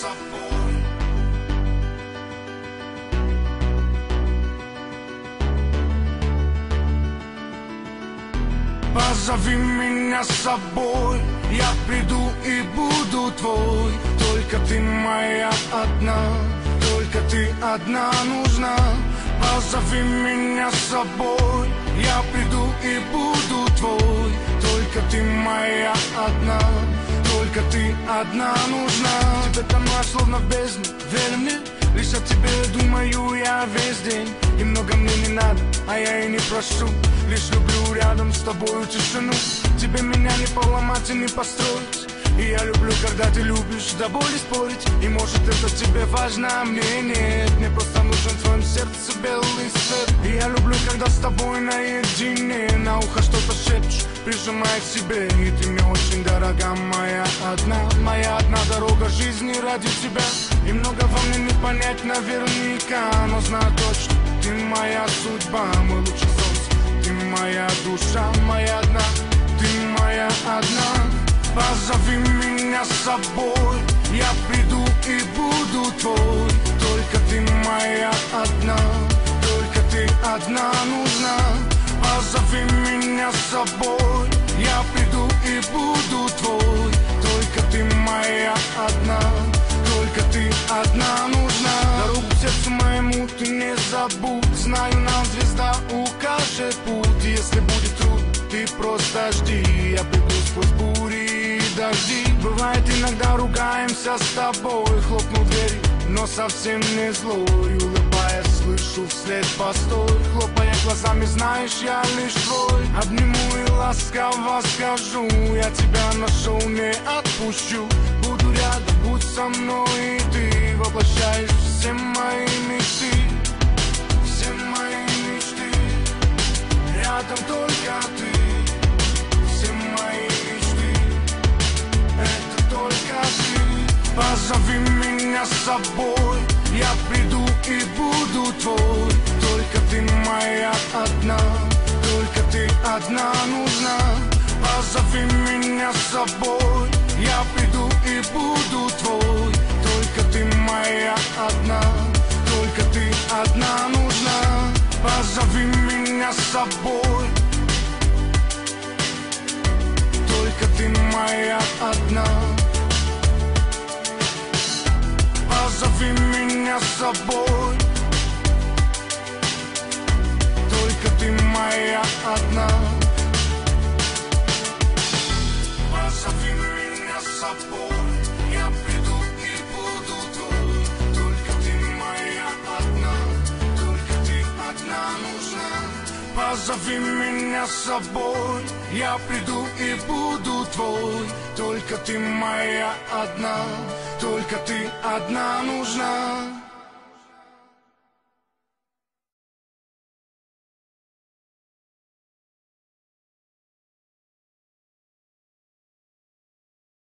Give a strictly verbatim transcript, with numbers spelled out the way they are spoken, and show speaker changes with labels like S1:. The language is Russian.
S1: собой. Позови меня с собой, я приду и буду твой. Только ты моя одна, только ты одна нужна. Позови меня с собой, я приду и буду твой. Только ты моя одна, только ты одна нужна. Тебе тонула словно в бездне, верь мне, лишь о тебе думаю я весь день. И много мне не надо, а я и не прошу, лишь люблю рядом с тобою тишину. Тебе меня не поломать и не построить. И я люблю, когда ты любишь до боли спорить. И может это тебе важно, а мне нет. Мне просто нужен в твоем сердце белый свет. И я люблю, когда с тобой наедине на ухо что-то шепчешь, прижимая к себе. И ты мне очень дорога, моя одна, моя одна дорога жизни ради тебя. И много во мне не понять наверняка, но знаю точно, ты моя судьба, мой лучший солнце. Ты моя душа, моя одна, ты моя одна. Позови меня с собой, я приду и буду твой. Только ты моя одна, только ты одна нужна. Позови меня с собой, я приду и буду твой. Только ты моя одна, только ты одна нужна. Дорогу к сердцу моему ты не забудь. Знаю, нам звезда укажет путь. Если будет трудно, ты просто жди. Я приду сквозь бури и дожди. Бывает, иногда ругаемся с тобой, хлопнул дверью, но совсем не злой. Улыбаясь, слышу вслед постой. Хлопая глазами, знаешь, я лишь твой. Обниму и ласково скажу, я тебя нашел, не отпущу. Буду рядом, будь со мной, и ты воплощаешь все мои мечты. Все мои мечты, рядом только ты. Все мои мечты, это только ты. Позови меня с собой, я приду и буду твой. Только ты моя одна, только ты одна нужна. Позови меня с собой, я приду и буду твой. Только ты моя одна, только ты одна нужна. Позови меня с собой, только ты моя одна. Позови меня с собой, только ты моя одна. Позови меня с собой, я приду и буду твой. Только ты моя одна, только ты одна нужна. Позови меня с собой, я приду и буду твой. Только ты моя одна, только ты одна нужна.